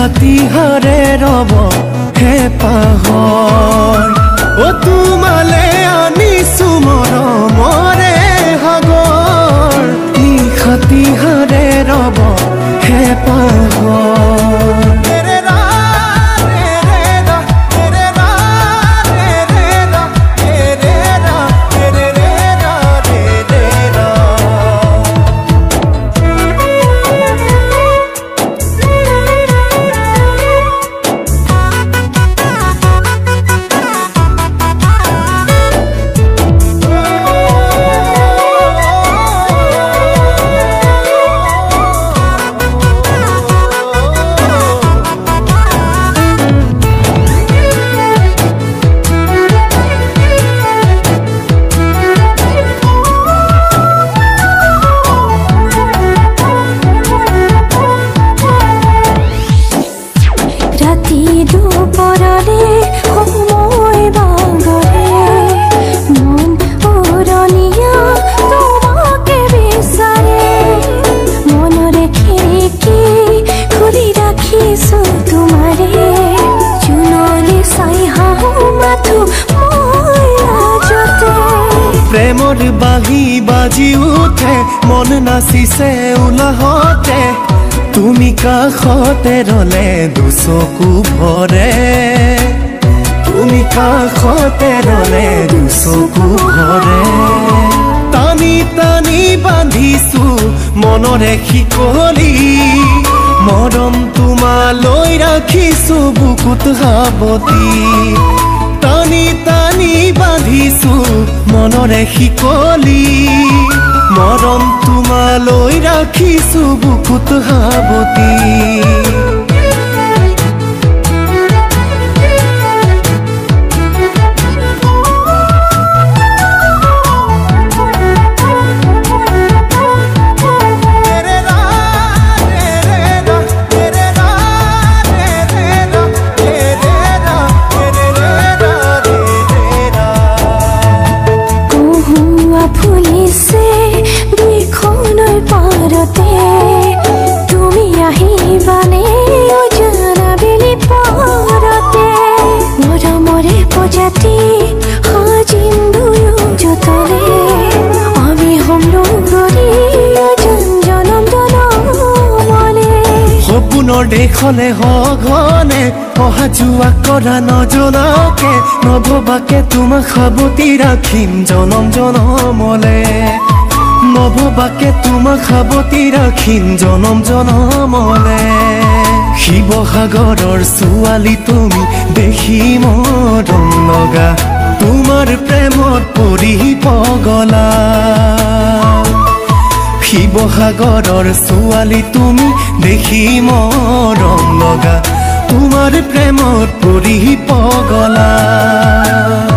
নিশাতিহাৰে ৰব হে পাহৰ অ তোমালে আনিছো মৰমৰে সাগৰ নিশাতিহাৰে ৰব হে পাহৰ প্ৰেমৰ বাহি বাজি উঠে মন নাচিছে উলাহতে তুমি কাষতে ৰলে দুচকু ভৰে তুমি কাষতে ৰলে দুচকু ভৰে টানি টানি বান্ধিছো মনৰে শিকলি মৰম তোমালৈ ৰাখিছো বুকুত সাৱটি টানি টানি বান্ধিছো মনৰে শিকলি মৰম তোমালৈ ৰাখিছো বুকুত সাৱটি তুমি আহিবানে জানাবেলি পৰতে মৰমৰে প্ৰজাতি সাজিম দুয়ো যতনে আমি সমৰুগৰি জনম জনমলে সপোনৰ দেশলে সঘনে অহা যোৱা কৰা নজনাকে নভবাকে তোমাক সাৱটি ৰাখিম জনম জনমলে নভবাকে তোমাক সাৱটি ৰাখিম জনম জনমলে শিৱসাগৰৰ ছোৱালী তুমি দেখি মৰম লগা তোমাৰ প্ৰেমত পৰি পগলা শিৱসাগৰৰ ছোৱালী তুমি দেখি মৰম লগা তোমাৰ প্ৰেমত পৰি পগলা